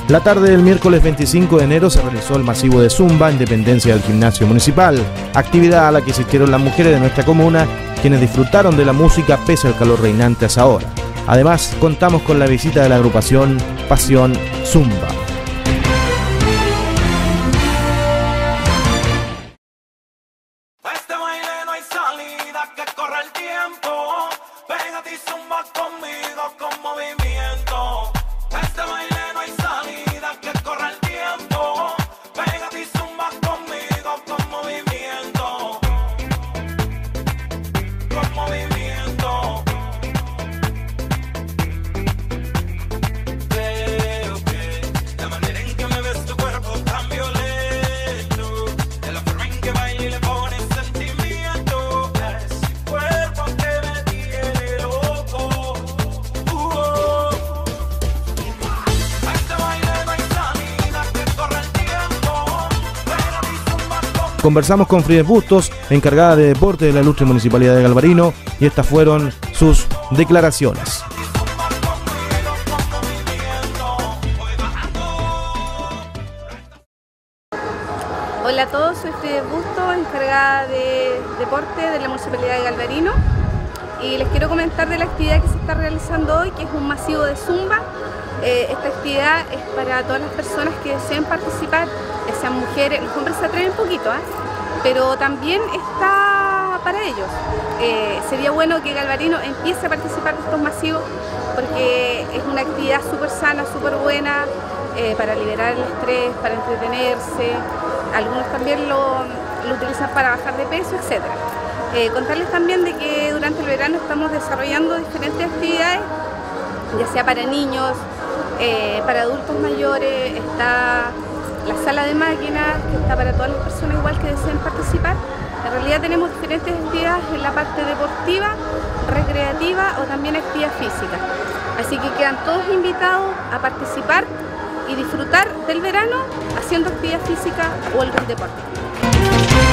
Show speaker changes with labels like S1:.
S1: La tarde del miércoles 25 de enero se realizó el masivo de Zumba en dependencia del gimnasio municipal, actividad a la que asistieron las mujeres de nuestra comuna, quienes disfrutaron de la música pese al calor reinante a esa hora. Además, contamos con la visita de la agrupación Pasión Zumba. Conversamos con Frides Bustos, encargada de deporte de la ilustre Municipalidad de Galvarino, y estas fueron sus declaraciones.
S2: Hola a todos, soy Frides Bustos, encargada de deporte de la Municipalidad de Galvarino, y les quiero comentar de la actividad que se está realizando hoy, que es un masivo de Zumba. Esta actividad es para todas las personas que deseen participar, ya sean mujeres, los hombres se atreven un poquito, pero también está para ellos. Sería bueno que Galvarino empiece a participar de estos masivos, porque es una actividad súper sana, súper buena, para liberar el estrés, para entretenerse. Algunos también lo utilizan para bajar de peso, etc. Contarles también de que durante el verano estamos desarrollando diferentes actividades, ya sea para niños, para adultos mayores. Está la sala de máquinas, que está para todas las personas igual que deseen participar. En realidad tenemos diferentes actividades en la parte deportiva, recreativa o también actividad física. Así que quedan todos invitados a participar y disfrutar del verano haciendo actividad física o algún deporte.